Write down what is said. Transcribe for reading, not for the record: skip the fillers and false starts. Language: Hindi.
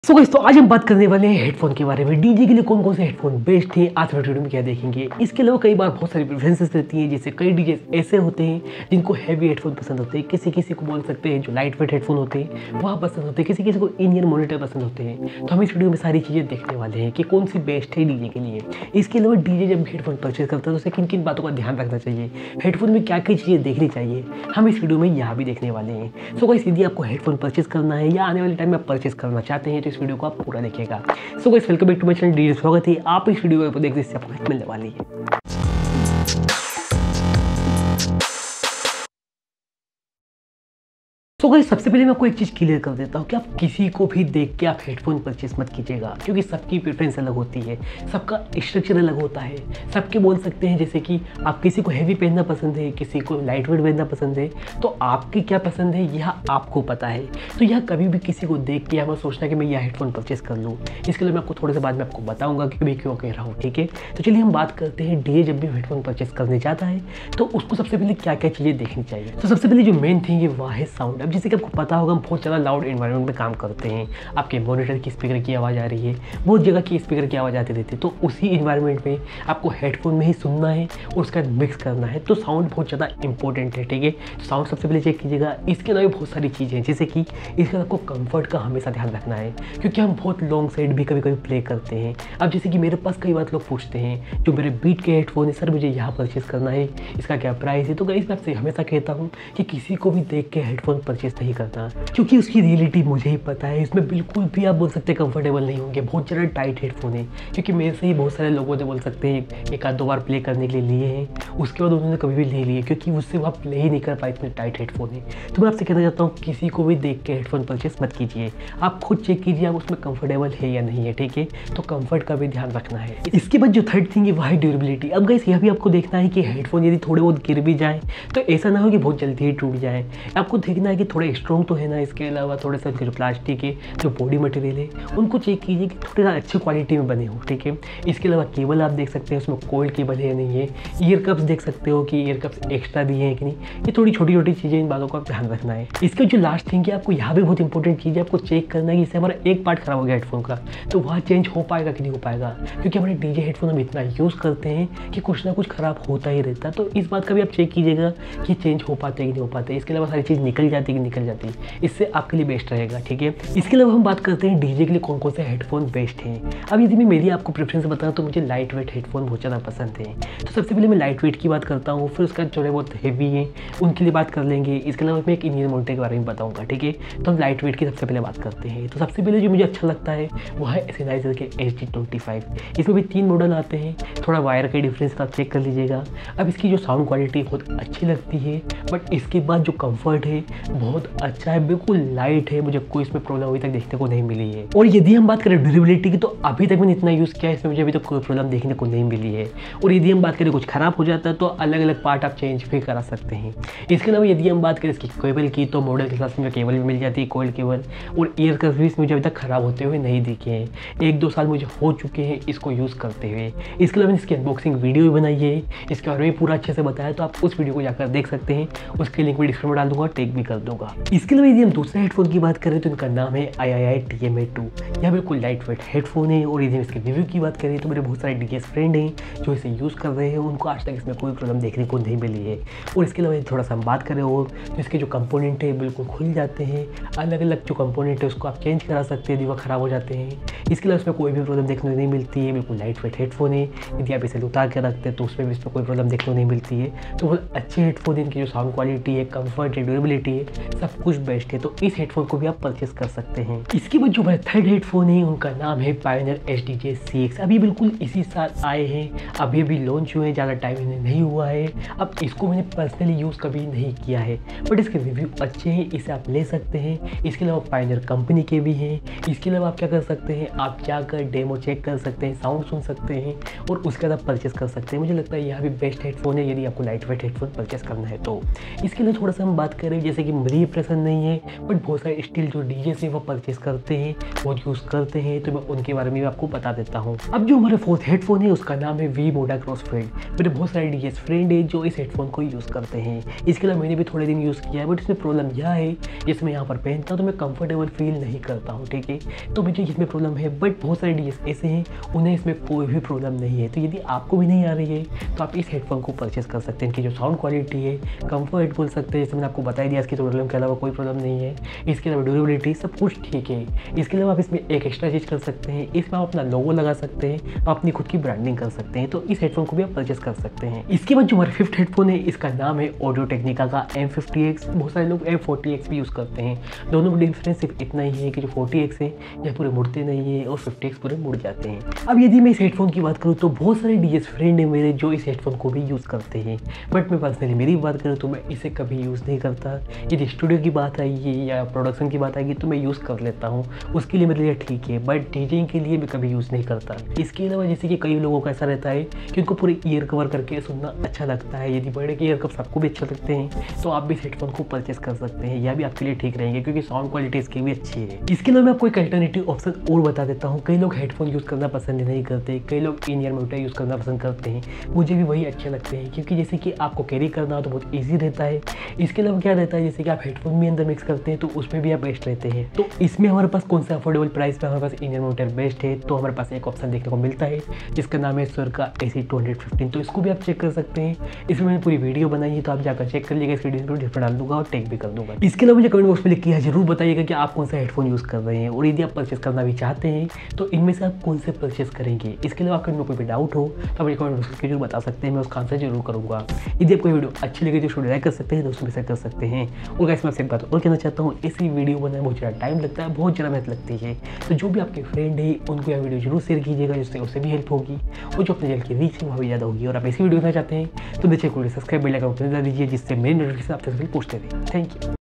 तो आज हम बात करने वाले हैं हेडफोन के बारे में। डीजे के लिए कौन कौन से हेडफोन बेस्ट हैं, आज वीडियो में क्या देखेंगे। इसके अलावा कई बार बहुत सारी प्रेफरेंसेस रहती हैं, जैसे कई डीजे ऐसे होते हैं जिनको हैवी हेडफोन पसंद होते हैं, किसी किसी को बोल सकते हैं जो लाइट वेट हेडफोन होते हैं वह पसंद होते हैं, किसी किसी को इन ईयर मॉनिटर पसंद होते हैं। तो हम इस वीडियो में सारी चीज़ें देखने वाले हैं कि कौन सी बेस्ट है डीजे के लिए। इसके अलावा डीजे जब हेडफोन परचेज करता है तो उसे किन किन बातों का ध्यान रखना चाहिए, हेडफोन में क्या क्या चीज़ें देखनी चाहिए, हम इस वीडियो में यहाँ भी देखने वाले हैं। सो गाइस, यदि आपको हेडफोन परचेज करना है या आने वाले टाइम में आप परचेज करना चाहते हैं तो इस वीडियो को आप पूरा देखिएगा। So guys, welcome back to my channel D J. स्वागत है आप इस वीडियो को देखते हैं, आपको हेल्प मिलने वाली है। तो गाइस, सबसे पहले मैं आपको एक चीज़ क्लियर कर देता हूँ कि आप किसी को भी देख के आप हेडफोन परचेस मत कीजिएगा, क्योंकि सबकी प्रेफरेंस अलग होती है, सबका स्ट्रक्चर अलग होता है। सबके बोल सकते हैं जैसे कि आप किसी को हैवी पहनना पसंद है, किसी को लाइट वेट पहनना पसंद है, तो आपकी क्या पसंद है यह आपको पता है। तो यह कभी भी किसी को देख के हमें सोचना कि मैं यह हेडफोन परचेस कर लूँ, इसके लिए मैं आपको थोड़े से बाद में आपको बताऊँगा कि मैं क्यों कह रहा हूँ। ठीक है, तो चलिए हम बात करते हैं डीजे जब भी हेडफोन परचेस करने जाता है तो उसको सबसे पहले क्या क्या चीज़ें देखनी चाहिए। तो सबसे पहले जो मेन थिंग है वह है साउंड। जैसे कि आपको पता होगा हम बहुत ज़्यादा लाउड एनवायरनमेंट में काम करते हैं, आपके मॉनिटर की स्पीकर की आवाज़ आ रही है, बहुत जगह की स्पीकर की आवाज़ आती रहती है, तो उसी एनवायरनमेंट में आपको हेडफोन में ही सुनना है और उसका मिक्स करना है। तो साउंड बहुत ज़्यादा इंपॉर्टेंट है। ठीक है, तो साउंड सबसे पहले चेक कीजिएगा। इसके अलावा बहुत सारी चीज़ें हैं, जैसे कि इसके आपको कंफर्ट का हमेशा ध्यान रखना है, क्योंकि हम बहुत लॉन्ग साइड भी कभी कभी प्ले करते हैं। अब जैसे कि मेरे पास कई बार लोग पूछते हैं जो मेरे बीट के हेडफोन है, सर मुझे यहाँ परचेस करना है, इसका क्या प्राइस है। तो गाइस, मैं आपसे हमेशा कहता हूँ कि किसी को भी देख के हेडफोन परचेस नहीं करना, क्योंकि उसकी रियलिटी मुझे ही पता है। इसमें बिल्कुल भी आप बोल सकते हैं कंफर्टेबल नहीं होंगे, बहुत ज़्यादा टाइट हेडफोन है। क्योंकि मेरे से ही बहुत सारे लोगों ने बोल सकते हैं एक आध दो बार प्ले करने के लिए लिए हैं, उसके बाद उन्होंने कभी भी नहीं लिए, क्योंकि उससे वह प्ले ही नहीं कर पाए, इतने टाइट हेडफोन है। तो मैं आपसे कहना चाहता हूँ किसी को भी देख के हेडफोन परचेस मत कीजिए, आप खुद चेक कीजिए आप उसमें कंफर्टेबल है या नहीं है। ठीक है, तो कंफर्ट का भी ध्यान रखना है। इसके बाद जो थर्ड थिंग है वह है ड्यूरेबिलिटी। अब गाइस, यह भी आपको देखना है कि हेडफोन यदि थोड़े बहुत गिर भी जाए तो ऐसा ना हो कि बहुत जल्दी ही टूट जाए। आपको देखना है कि थोड़े स्ट्रॉन्ग तो है ना, इसके अलावा थोड़े सा जो प्लास्टिक है, जो बॉडी मटेरियल है, उनको चेक कीजिए कि थोड़ी सा अच्छी क्वालिटी में बने हो। ठीक है, इसके अलावा केबल आप देख सकते हैं उसमें कोयल केबल है या नहीं है, ईयर कप्स देख सकते हो कि ईयर कप्स एक्स्ट्रा दिए हैं कि नहीं। ये थोड़ी छोटी छोटी चीज़ें, इन बातों का ध्यान रखना है। इसके जो लास्ट थिंग है, आपको यहाँ भी बहुत इंपॉर्टेंट चीज़ है, आपको चेक करना है कि इससे हमारा एक पार्ट खराब हो गया हेडफोन का, तो वह चेंज हो पाएगा कि नहीं हो पाएगा, क्योंकि हमारे डीजे हेडफोन हम इतना यूज़ करते हैं कि कुछ ना कुछ खराब होता ही रहता है। तो इस बात का भी आप चेक कीजिएगा कि चेंज हो पाते हैं कि नहीं हो पाते। इसके अलावा सारी चीज़ निकल जाती है कि निकल जाती है, इससे आपके लिए बेस्ट रहेगा। ठीक है, इसके अलावा हम बात करते हैं डीजे के लिए कौन कौन से हेडफोन बेस्ट हैं। अब यदि मैं मेरी आपको प्रेफरेंस बताऊं तो मुझे लाइट वेट हेडफोन बहुत ज़्यादा पसंद है। तो सबसे पहले मैं लाइट वेट की बात करता हूँ, फिर उसका थोड़े बहुत हैवी हैं उनके लिए बात कर लेंगे। इसके अलावा मैं एक इन ईयर मॉनिटर के बारे में बताऊँगा। ठीक है, तो हम लाइट वेट की सबसे पहले बात करते हैं। तो सबसे पहले जो मुझे अच्छा लगता है वो है Sennheiser के HD25। इसमें भी 3 मॉडल आते हैं, थोड़ा वायर के डिफरेंस का चेक कर लीजिएगा। अब इसकी जो साउंड क्वालिटी बहुत अच्छी लगती है, बट इसके बाद जो कंफर्ट है बहुत अच्छा है, बिल्कुल लाइट है, मुझे कोई इसमें प्रॉब्लम अभी तक देखने को नहीं मिली है। और यदि हम बात करें ड्यूरेबिलिटी की, तो अभी तक मैंने इतना यूज़ किया है, इसमें मुझे अभी तक कोई प्रॉब्लम देखने को नहीं मिली है। और यदि हम बात करें कुछ ख़राब हो जाता है तो अलग अलग पार्ट आप चेंज भी करा सकते हैं। इसके अलावा यदि हम बात करें इसकी केबल की, तो मॉडल के साथ में केबल भी मिल जाती है, कोयल केबल, और ईयर कप्स भी मुझे अभी तक ख़राब होते हुए नहीं दिखे हैं। 1-2 साल मुझे हो चुके हैं इसको यूज़ करते हुए। इसके अलावा इसकी अनबॉक्सिंग वीडियो भी बनाई है, इसके बारे में पूरा अच्छे से बताया, तो आप उस वीडियो को जाकर देख सकते हैं, उसके लिंक भी डिस्क्रिप्शन में डाल दूंगा, टैग भी कर दूंगा। इसके अलावा यदि हम दूसरे हेडफोन की बात करें तो इनका नाम है III TMA2। यह बिल्कुल लाइट वेट हेडफोन है। और यदि हम इसके रिव्यू की बात करें तो मेरे बहुत सारे डीजे फ्रेंड हैं जो इसे यूज़ कर रहे हैं, उनको आज तक इसमें कोई प्रॉब्लम देखने को नहीं मिली है। और इसके अलावा थोड़ा सा हम बात करें और तो इसके जो कंपोनेंट है बिल्कुल खुल जाते हैं, अलग अलग जो कंपोनेंट है उसको आप चेंज करा सकते हैं यदि वह ख़राब हो जाते हैं। इसके अलावा इसमें कोई भी प्रॉब्लम देखने को नहीं मिलती है, बिल्कुल लाइट वेट हेडफोन है। यदि आप इसे उतार के रखते हैं तो उसमें भी इसमें कोई प्रॉब्लम देखने को नहीं मिलती है। तो बहुत अच्छे हेडफोन है, इनकी जो साउंड क्वालिटी है, कंफर्ट है, ड्यूरेबिलिटी है, सब कुछ बेस्ट है। तो इस हेडफोन को भी आप परचेस कर सकते हैं। इसके बाद जो थर्ड हेडफोन है उनका नाम है Pioneer SDJ CX। अभी बिल्कुल इसी साल आए हैं, अभी अभी लॉन्च हुए हैं, ज़्यादा टाइम इन्हें नहीं हुआ है। अब इसको मैंने पर्सनली यूज़ कभी नहीं किया है, बट इसके रिव्यू अच्छे हैं, इसे आप ले सकते हैं। इसके अलावा Pioneer कंपनी के भी हैं। इसके अलावा आप क्या कर सकते हैं, आप जाकर डेमो चेक कर सकते हैं, साउंड सुन सकते हैं और उसके बाद आप परचेस कर सकते हैं। मुझे लगता है यह भी बेस्ट हेडफोन है यदि आपको लाइट वेट हेडफोन परचेस करना है तो। इसके लिए थोड़ा सा हम बात करें, जैसे कि मेरी ही पसंद नहीं है, बट बहुत सारे स्टिल जो डीजे से वो परचेस करते हैं, वो यूज़ करते हैं, तो मैं उनके बारे में भी आपको बता देता हूँ। अब जो हमारे फोर्थ हेडफोन है उसका नाम है वी मोडा क्रॉसफेड। मेरे बहुत सारे डीजे फ्रेंड है जो इस हेडफोन को यूज़ करते हैं। इसके अलावा मैंने भी थोड़े दिन यूज़ किया है, बट इसमें प्रॉब्लम यह है, जैसे मैं यहाँ पर पहनता हूँ तो मैं कंफर्टेबल फील नहीं करता हूँ, ठीक है, तो मुझे इसमें प्रॉब्लम है। बट बहुत सारे डीजे ऐसे हैं उन्हें इसमें कोई भी प्रॉब्लम नहीं है। तो यदि आपको भी नहीं आ रही है तो आप इस हेडफोन को परचेस कर सकते हैं। इनकी जो साउंड क्वालिटी है, कंफर्ट बोल सकते हैं, जैसे मैंने आपको बता दिया, इसकी प्रॉब्लम के अलावा कोई प्रॉब्लम नहीं है। इसके अलावा ड्यूरेबिलिटी सब कुछ ठीक है। इसके अलावा आप इसमें एक एक्स्ट्रा चीज़ कर सकते हैं, इसमें आप अपना लोगो लगा सकते हैं, आप अपनी खुद की ब्रांडिंग कर सकते हैं, तो इस हेडफोन को भी आप परचेस कर सकते हैं। इसके बाद जो हमारा फिफ्थ हेडफोन है इसका नाम है ऑडियो टेक्निका का M50X। बहुत सारे लोग M40X भी यूज़ करते हैं। दोनों में डिफरेंस सिर्फ इतना ही है कि जो 40X है यह पूरे मुड़ते नहीं है और 50X पूरे मुड़ जाते हैं। अब यदि मैं इस हेडफोन की बात करूँ तो बहुत सारे डीजेस फ्रेंड हैं मेरे जो इस हेडफोन को भी यूज़ करते हैं, बट मैं पर्सनली मेरी बात करूँ तो मैं इसे कभी यूज़ नहीं करता। यदि स्टूडियो की बात आएगी या प्रोडक्शन की बात आएगी तो मैं यूज़ कर लेता हूँ, उसके लिए मेरे लिए ठीक है, बट डीजेइंग के लिए मैं कभी यूज़ नहीं करता। इसके अलावा जैसे कि कई लोगों का ऐसा रहता है कि उनको पूरे ईयर कवर करके सुनना अच्छा लगता है। यदि बड़े के ईयर कवर सबको भी अच्छा लगते हैं तो आप भी इस हेडफोन को परचेस कर सकते हैं, यह भी आपके लिए ठीक रहेंगे क्योंकि साउंड क्वालिटी इसकी भी अच्छी है। इसके अलावा मैं आपको एक अल्टरनेटिव ऑप्शन और बता देता हूँ। कई लोग हेडफोन यूज़ करना पसंद नहीं करते, कई लोग इन ईयर मोटा यूज़ करना पसंद करते हैं, मुझे भी वही अच्छे लगते हैं क्योंकि जैसे कि आपको कैरी करना हो तो बहुत ईजी रहता है। इसके अलावा क्या रहता है, जैसे कि आप हेडफोन भी अंदर मिक्स करते हैं तो उसमें भी आप बेस्ट रहते हैं। तो इसमें हमारे पास कौन सा अफोर्डेबल प्राइस पे हमारे पास इन ईयर मोटर बेस्ट है, तो हमारे पास एक ऑप्शन देखने को मिलता है जिसका नाम है सर का AC215। तो इसको भी आप चेक कर सकते हैं। इसमें मैंने पूरी वीडियो बनाई है तो आप जाकर चेक कर लीजिएगा। इस वीडियो में डिफरेंट डाल दूंगा और टैग भी कर दूंगा। इसके अलावा मुझे कमेंट बॉक्स में लिख के जरूर बताइएगा कि आप कौन सा हेडफोन यूज़ कर रहे हैं और यदि आप परचेस करना भी चाहते हैं तो इनमें से आप कौन से परचेस करेंगे। इसके अलावा आपके कोई भी डाउट हो तो मुझे कमेंट बॉक्स में जरूर बता सकते हैं, मैं उसका आंसर जरूर करूँगा। यदि आपको वीडियो अच्छी लगे तो वीडियो लाइक कर सकते हैं, दोस्तों में शेयर कर सकते हैं। और गाइस मैं आपसे एक बात और कहना चाहता हूँ, ऐसी वीडियो बनाने में बहुत ज़्यादा टाइम लगता है, बहुत ज़्यादा मेहनत लगती है, तो जो भी आपके फ्रेंड है उनको यह वीडियो जरूर शेयर कीजिएगा, जिससे उससे भी हेल्प होगी और जो अपने चैनल की रीच है वह भी ज़्यादा होगी। और आप ऐसी वीडियो देखना चाहते हैं तो नीचे कोई सब्सक्राइब बेल आइकन दबा दीजिए जिससे मेरी नोटिफिकेशन आपसे पहुंचते रहे। Thank you.